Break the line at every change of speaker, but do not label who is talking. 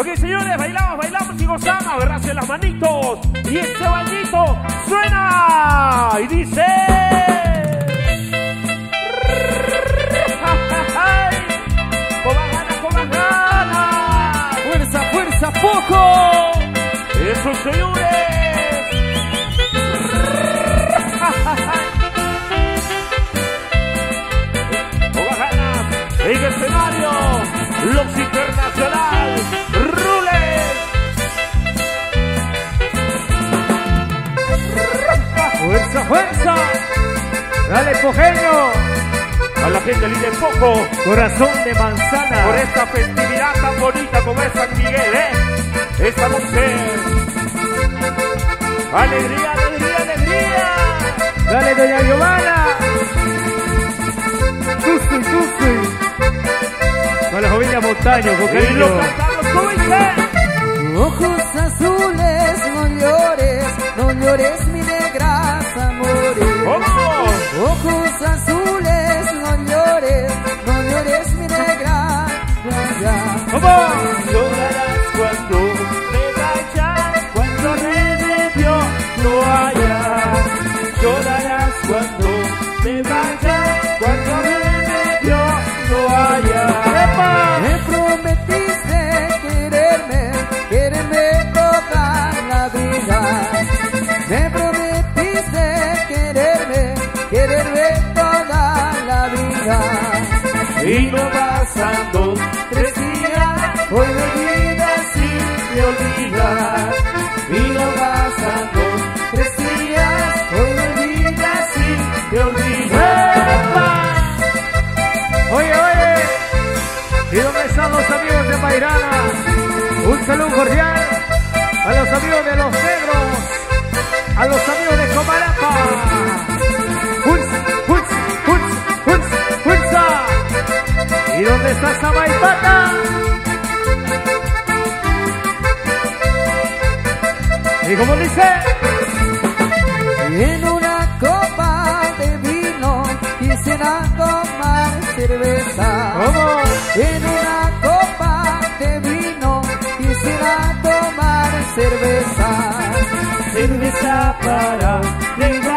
Ok, señores, bailamos y gozamos. Agarrarse las manitos. Y este bailito suena. Y dice... ¡Con ganas!
¡Fuerza, fuerza, poco!
¡Eso, señores! ¡Con ganas! En el escenario, los internacional Rules.
¡Fuerza, fuerza! ¡Dale, Pojeño!
A la gente linda en poco.
Corazón de manzana.
Por esta festividad tan bonita como es San Miguel, esta noche. ¡Alegría, alegría, alegría!
¡Dale, doña Giovanna! ¡Tusi! Con la familia Montaño,
Y lo
Pojeño.
cantamos como dice.
Ojos azules, no llores mi negra amores.
¡Vamos!
Ojos azules, no llores mi negra
¡Vamos!
Llorarás cuando me vaya, cuando remedio no haya. Llorarás cuando me vaya, cuando remedio no haya.
Me prometiste quererme toda la vida. Me prometiste quererme toda la vida.
Y no pasando 3 días,
Hoy me olvidas
y me olvidas.
y no pasando 3 días. Hoy me olvidas
Me olvidas.
Oye, ¿y dónde están los amigos de Pairana? Un saludo cordial a los amigos de Los Negros, a los amigos de Comarapa. ¡Fuerza! ¿Y dónde está Samaipata? ¿Y cómo dice?
En una copa de vino quisiera tomar cerveza.
¿Cómo?
En una copa de vino quisiera tomar cerveza.
Cerveza para brindar.